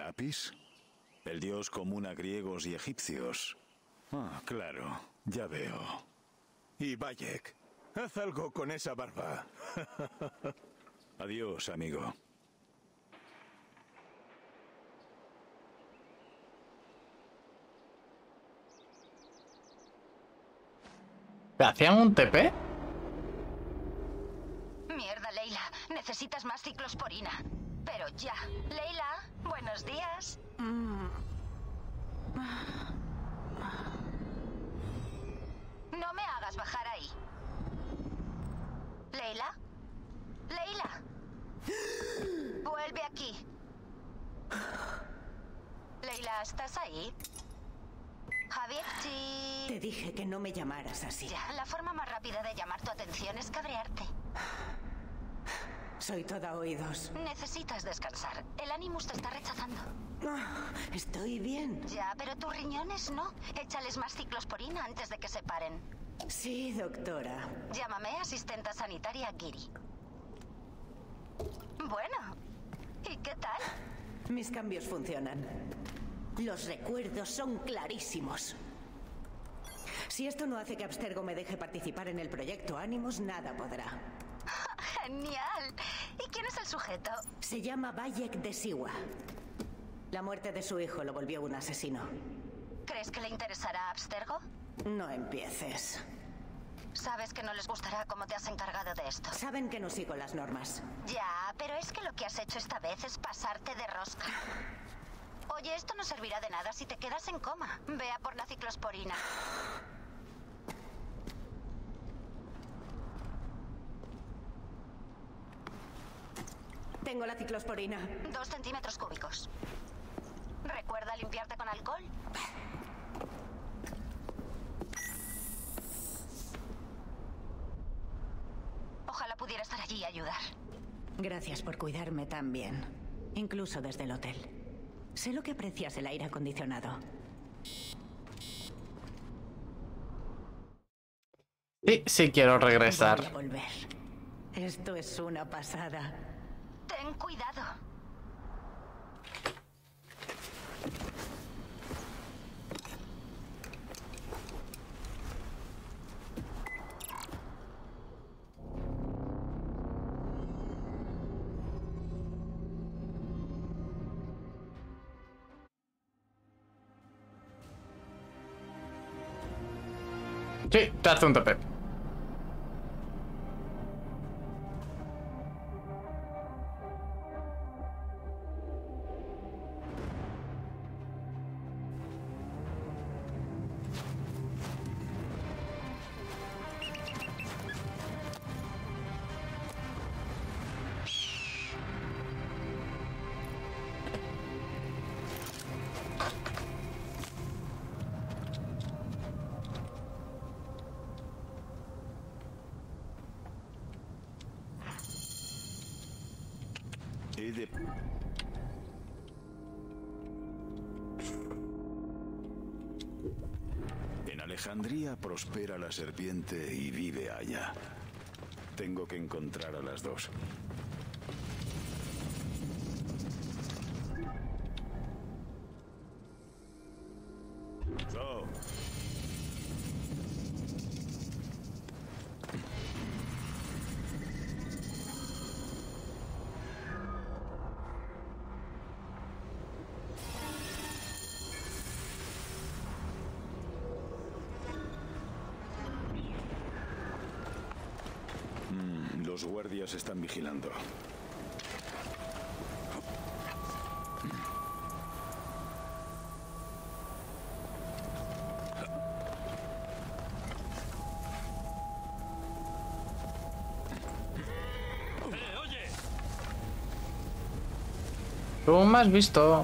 ¿Serapis? El dios común a griegos y egipcios. Ah, claro, ya veo. Y Bayek, haz algo con esa barba. Adiós, amigo. ¿Te hacían un TP? Mierda, Leila. Necesitas más ciclosporina. Pero ya. Leila, buenos días. No me hagas bajar ahí. ¿Leila? ¡Leila! Vuelve aquí. Leila, ¿estás ahí? Javier, sí. Te dije que no me llamaras así. Ya, la forma más rápida de llamar tu atención es cabrearte. Soy toda oídos. Necesitas descansar. El Animus te está rechazando. Estoy bien. Ya, pero tus riñones no. Échales más ciclosporina antes de que se paren. Sí, doctora. Llámame asistenta sanitaria Giri. Bueno, ¿y qué tal? Mis cambios funcionan. Los recuerdos son clarísimos. Si esto no hace que Abstergo me deje participar en el proyecto Animus, nada podrá. ¡Genial! ¿Y quién es el sujeto? Se llama Bayek de Siwa. La muerte de su hijo lo volvió un asesino. ¿Crees que le interesará a Abstergo? No empieces. Sabes que no les gustará cómo te has encargado de esto. Saben que no sigo las normas. Ya, pero es que lo que has hecho esta vez es pasarte de rosca. Oye, esto no servirá de nada si te quedas en coma. Ve a por la ciclosporina. Tengo la ciclosporina. 2 centímetros cúbicos. ¿Recuerda limpiarte con alcohol? Ojalá pudiera estar allí y ayudar. Gracias por cuidarme tan bien. Incluso desde el hotel. Sé lo que aprecias el aire acondicionado. Sí, sí quiero regresar. Voy a volver. Esto es una pasada. Ten cuidado. Sí, te hace un TP. En Alejandría prospera la serpiente y vive allá. Tengo que encontrar a las dos. Go. Los guardias están vigilando. Oye. Tú me has visto.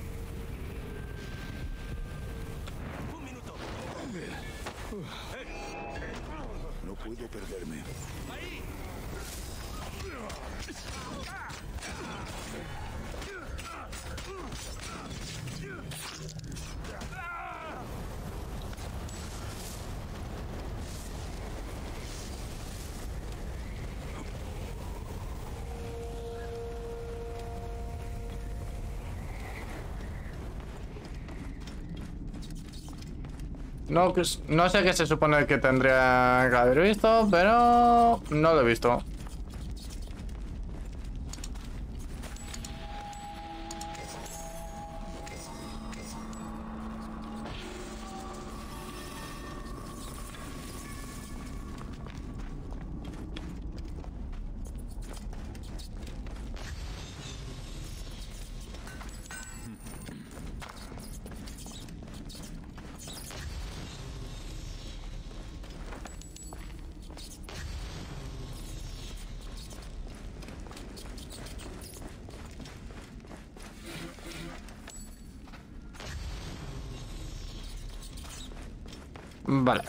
Un minuto. No puedo perderme. Ahí. No, no sé qué se supone que tendría que haber visto, pero no lo he visto. Vale.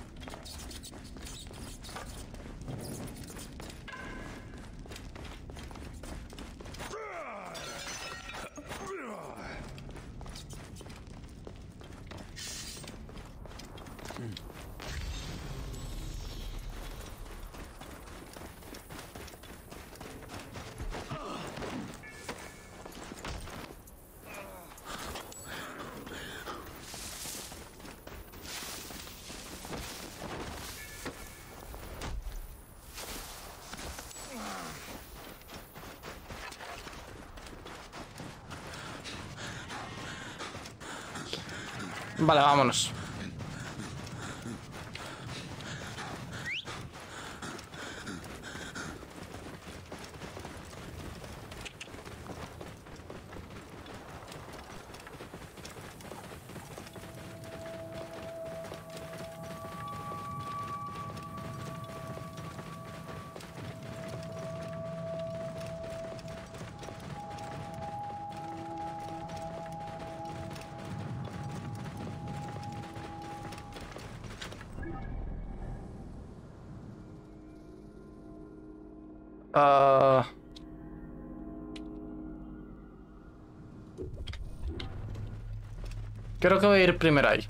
Vale, vámonos. Creo que voy a ir primero ahí.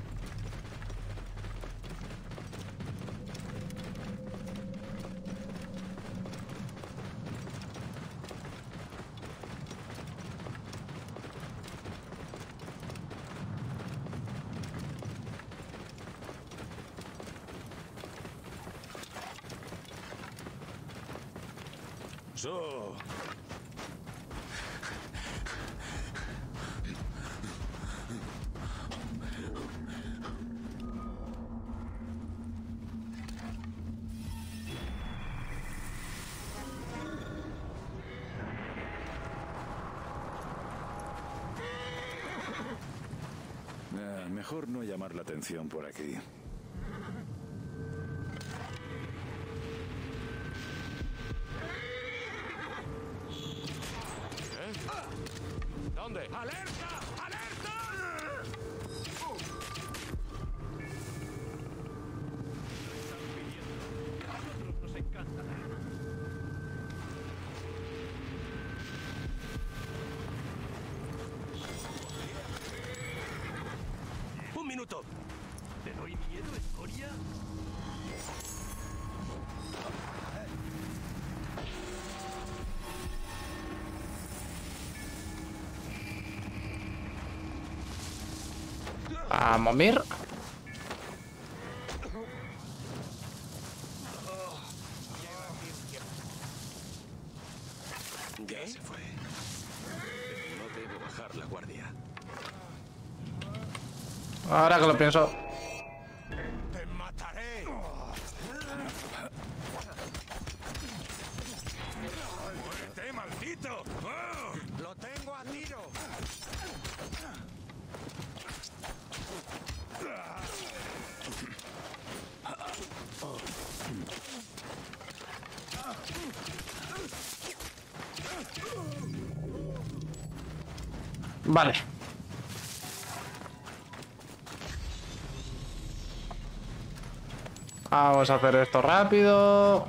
So. Mejor no llamar la atención por aquí. ¿Dónde? ¡Alerta! ¡Alerta! Nos encanta. ¡Un minuto! ¿Te doy miedo, escoria? Vamos, Mir. Ya se fue. No debo bajar la guardia. Ahora que lo pienso. ¡Te mataré! ¡Muérete, maldito! ¡Lo tengo a tiro! Vale. Vamos a hacer esto rápido.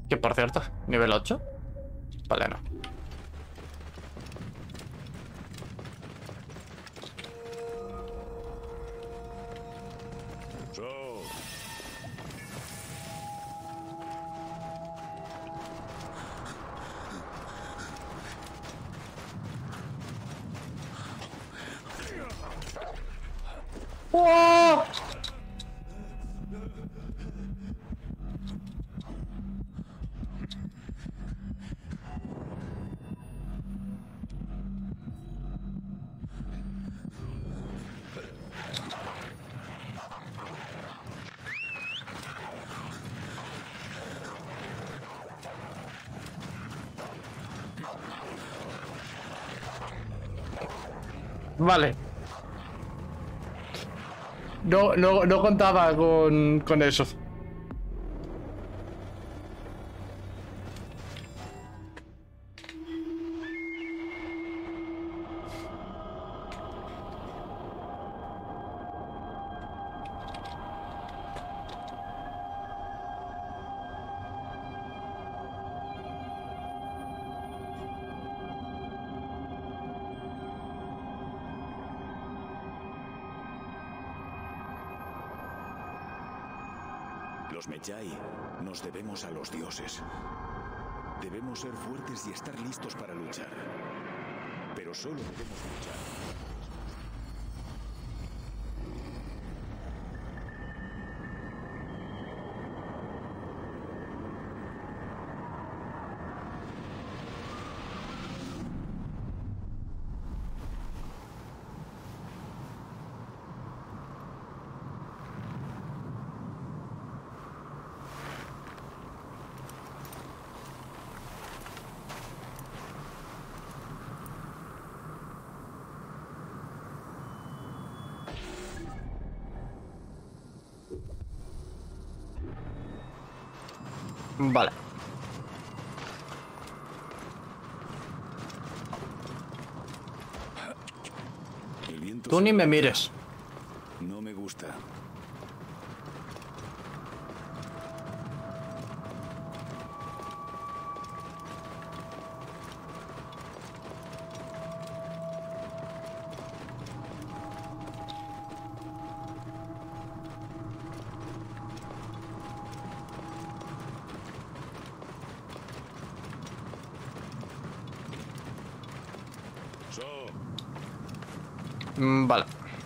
Que por cierto, nivel 8. Vale, no. ¡Oh! Vale. No contaba con eso. Los Medjay nos debemos a los dioses. Debemos ser fuertes y estar listos para luchar. Pero solo debemos luchar. Vale. El viento Tú ni me mires. no me gusta. Vale.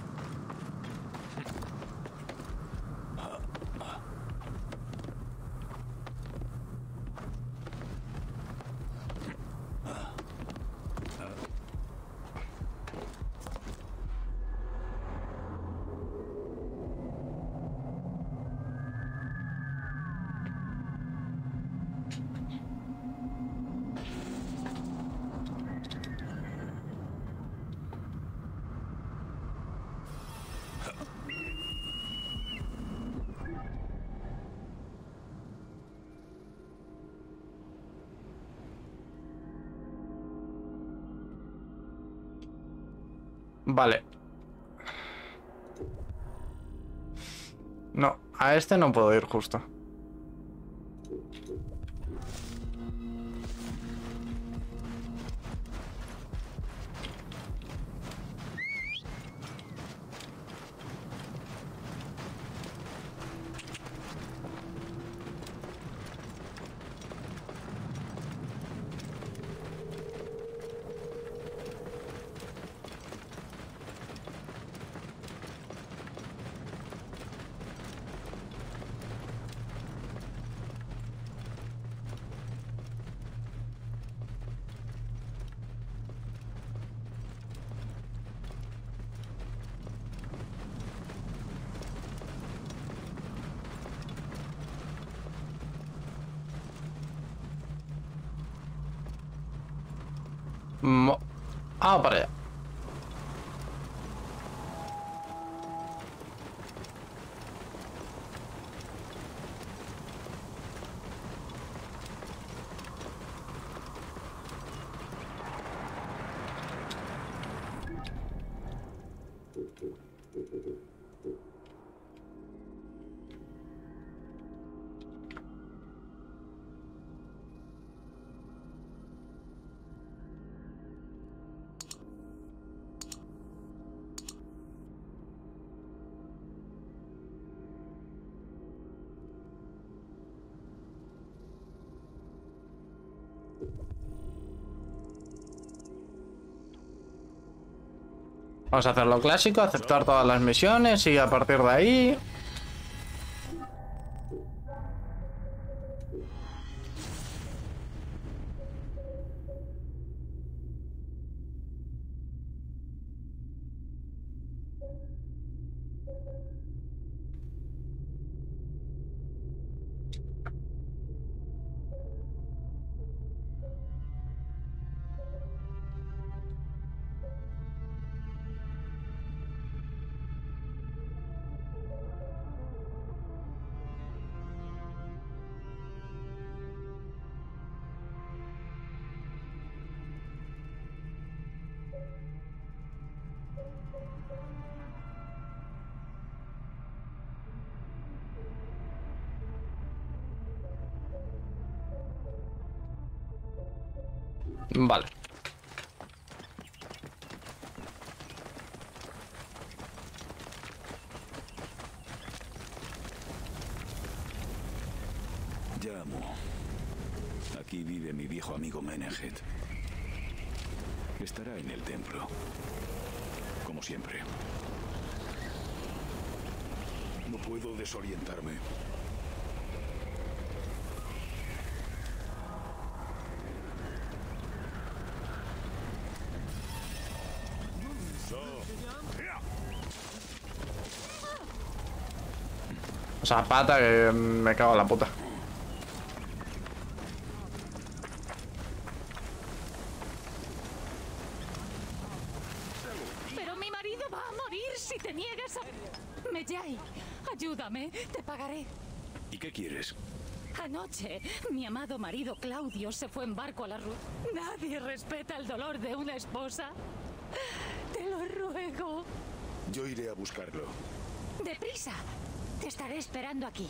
Vale. No, a este no puedo ir justo. Para allá. Vamos a hacer lo clásico, aceptar todas las misiones y a partir de ahí... Vale. Llamo. Aquí vive mi viejo amigo Meneghet. Estará en el templo. Como siempre. No puedo desorientarme. O sea, pata que me cago en la puta. Pero mi marido va a morir si te niegas a... Medjay, ayúdame, te pagaré. ¿Y qué quieres? Anoche, mi amado marido Claudio se fue en barco a la ruta. Nadie respeta el dolor de una esposa. Te lo ruego. Yo iré a buscarlo. ¡Deprisa! Te estaré esperando aquí.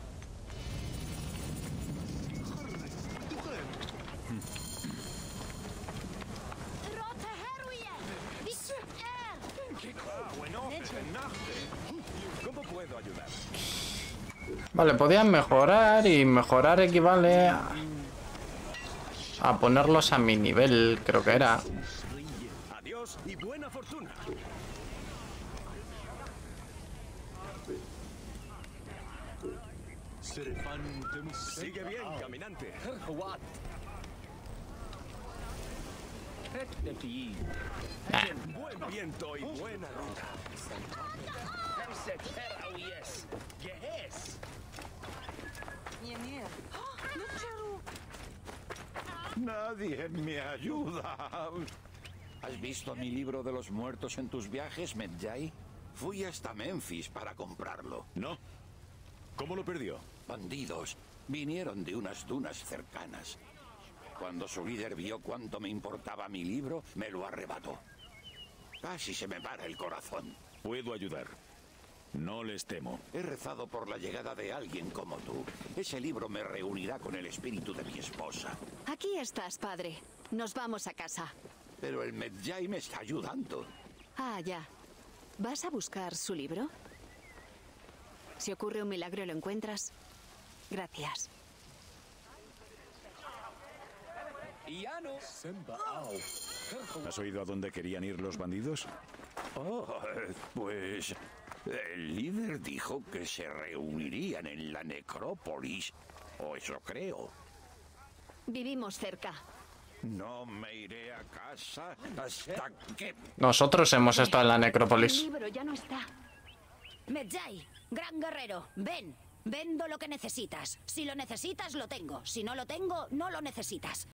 ¿Cómo puedo ayudar? Vale, podían mejorar y mejorar equivale a ponerlos a mi nivel, creo que era. Adiós y buena fortuna. Sigue bien, caminante. Buen viento y buena ruta. Nadie me ayuda. ¿Has visto mi libro de los muertos en tus viajes, Medjay? Fui hasta Memphis para comprarlo. ¿No? ¿Cómo lo perdió? Bandidos vinieron de unas dunas cercanas. Cuando su líder vio cuánto me importaba mi libro, me lo arrebató. Casi se me para el corazón. Puedo ayudar. No les temo. He rezado por la llegada de alguien como tú. Ese libro me reunirá con el espíritu de mi esposa. Aquí estás, padre. Nos vamos a casa. Pero el Medjay me está ayudando. Ah, ya. ¿Vas a buscar su libro? Si ocurre un milagro y lo encuentras, gracias. ¿Has oído a dónde querían ir los bandidos? Oh, pues... el líder dijo que se reunirían en la necrópolis. O eso creo. Vivimos cerca. No me iré a casa hasta que... Nosotros hemos estado en la necrópolis. El libro ya no está. Medjay, gran guerrero, ven. Vendo lo que necesitas. Si lo necesitas, lo tengo. Si no lo tengo, no lo necesitas.